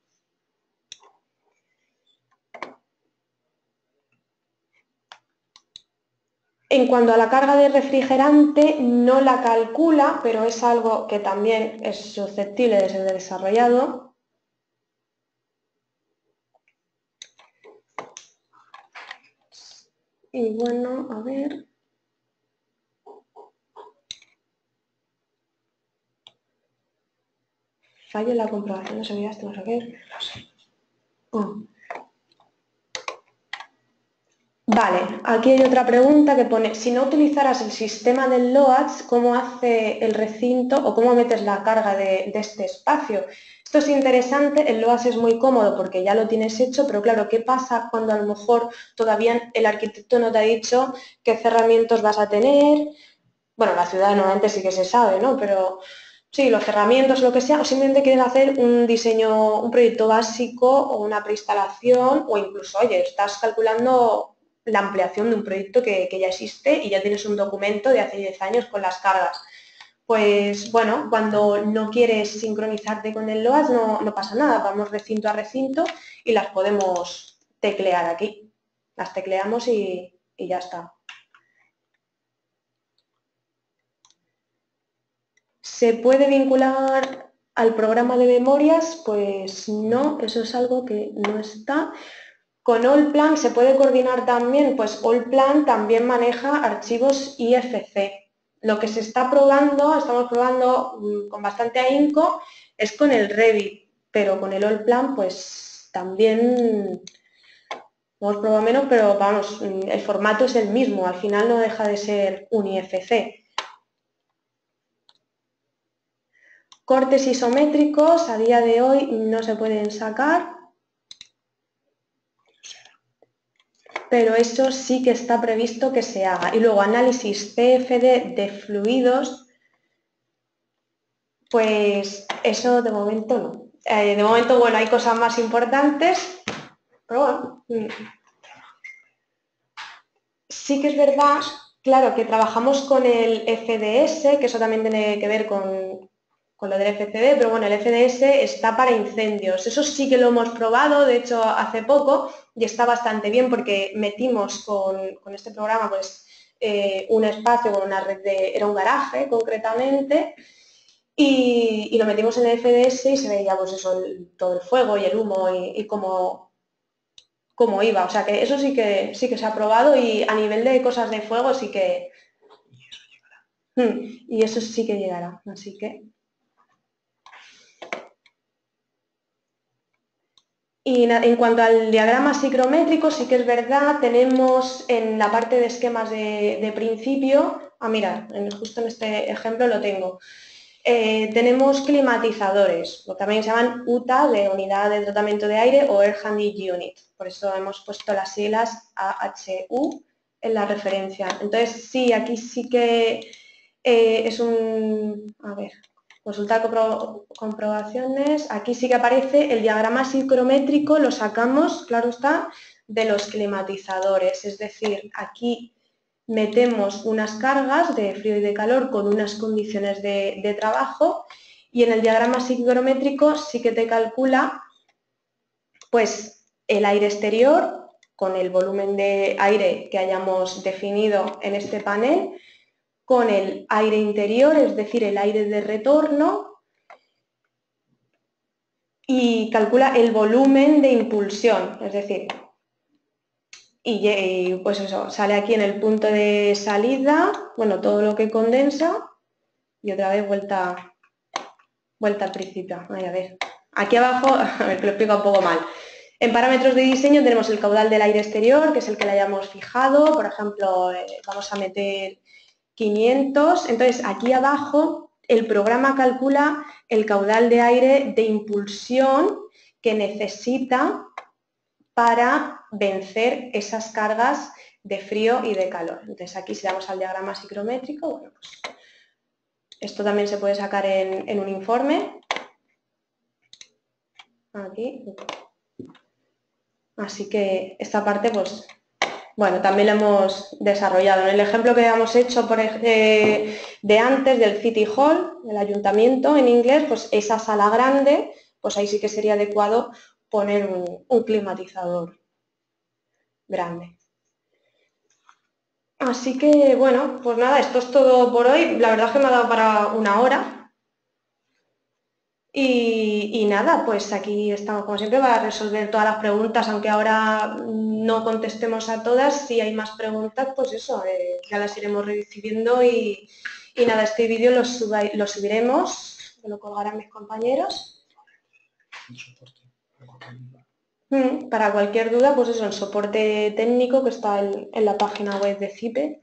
En cuanto a la carga de refrigerante, no la calcula, pero es algo que también es susceptible de ser desarrollado. Y bueno, a ver... Fallo en la comprobación de seguridad, esto no sé qué es. Oh. Vale, aquí hay otra pregunta que pone, si no utilizaras el sistema del LOADS, ¿cómo hace el recinto o cómo metes la carga de, de este espacio? Esto es interesante, el LOADS es muy cómodo porque ya lo tienes hecho, pero claro, ¿qué pasa cuando a lo mejor todavía el arquitecto no te ha dicho qué cerramientos vas a tener? Bueno, la ciudad normalmente sí que se sabe, ¿no? Pero sí, los cerramientos, lo que sea, o simplemente quieres hacer un diseño, un proyecto básico o una preinstalación o incluso, oye, estás calculando la ampliación de un proyecto que, que ya existe y ya tienes un documento de hace diez años con las cargas. Pues bueno, cuando no quieres sincronizarte con el LOADS no, no pasa nada, vamos recinto a recinto y las podemos teclear aquí. Las tecleamos y, y ya está. ¿Se puede vincular al programa de memorias? Pues no, eso es algo que no está. Con Allplan se puede coordinar también, pues Allplan también maneja archivos I F C. Lo que se está probando, estamos probando con bastante ahínco, es con el Revit, pero con el Allplan pues también hemos probado menos, pero vamos, el formato es el mismo, al final no deja de ser un I F C. Cortes isométricos a día de hoy no se pueden sacar, pero eso sí que está previsto que se haga. Y luego análisis P F D de fluidos, pues eso de momento no. Eh, de momento, bueno, hay cosas más importantes, pero bueno, sí que es verdad, claro, que trabajamos con el F D S, que eso también tiene que ver con, con lo del F C D, pero bueno, el F D S está para incendios. Eso sí que lo hemos probado, de hecho, hace poco, y está bastante bien porque metimos con, con este programa pues, eh, un espacio con una red de... era un garaje, concretamente, y, y lo metimos en el F D S y se veía pues eso, el, todo el fuego y el humo y, y cómo, cómo iba. O sea que eso sí que, sí que se ha probado y a nivel de cosas de fuego sí que... Y eso sí que llegará, así que... Y en cuanto al diagrama psicométrico, sí que es verdad, tenemos en la parte de esquemas de, de principio, ah mira, justo en este ejemplo lo tengo, eh, tenemos climatizadores, lo que también se llaman U T A, de unidad de tratamiento de aire, o Air Handling Unit, por eso hemos puesto las siglas A H U en la referencia. Entonces sí, aquí sí que eh, es un, a ver, consultar compro, comprobaciones, aquí sí que aparece el diagrama psicométrico, lo sacamos, claro está, de los climatizadores, es decir, aquí metemos unas cargas de frío y de calor con unas condiciones de, de trabajo y en el diagrama psicométrico sí que te calcula pues el aire exterior con el volumen de aire que hayamos definido en este panel, con el aire interior, es decir, el aire de retorno, y calcula el volumen de impulsión, es decir, y, y pues eso, sale aquí en el punto de salida, bueno, todo lo que condensa, y otra vez vuelta, vuelta al principio. Ay, a ver, aquí abajo, a ver, que lo explico un poco mal. En parámetros de diseño tenemos el caudal del aire exterior, que es el que le hayamos fijado. Por ejemplo, eh, vamos a meter quinientos. Entonces, aquí abajo, el programa calcula el caudal de aire de impulsión que necesita para vencer esas cargas de frío y de calor. Entonces, aquí si damos al diagrama psicométrico, bueno, pues esto también se puede sacar en, en un informe. Aquí. Así que esta parte, pues, bueno, también la hemos desarrollado. En el ejemplo que hemos hecho por, eh, de antes, del City Hall, del ayuntamiento en inglés, pues esa sala grande, pues ahí sí que sería adecuado poner un, un climatizador grande. Así que, bueno, pues nada, esto es todo por hoy. La verdad es que me ha dado para una hora. Y, y nada, pues aquí estamos como siempre para resolver todas las preguntas, aunque ahora no contestemos a todas. Si hay más preguntas, pues eso, eh, ya las iremos recibiendo y, y nada, este vídeo lo, suba, lo subiremos, lo colgarán mis compañeros. Mm, para cualquier duda, pues eso, el soporte técnico que está en, en la página web de CIPE.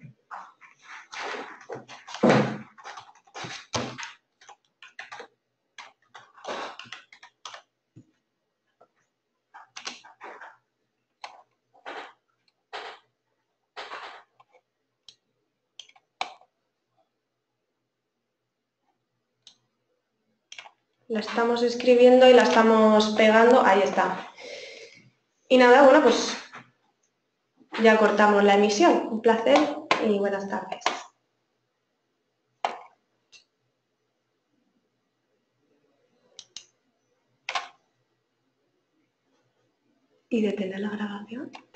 La estamos escribiendo y la estamos pegando, ahí está. Y nada, bueno, pues ya cortamos la emisión. Un placer y buenas tardes. Y detener la grabación.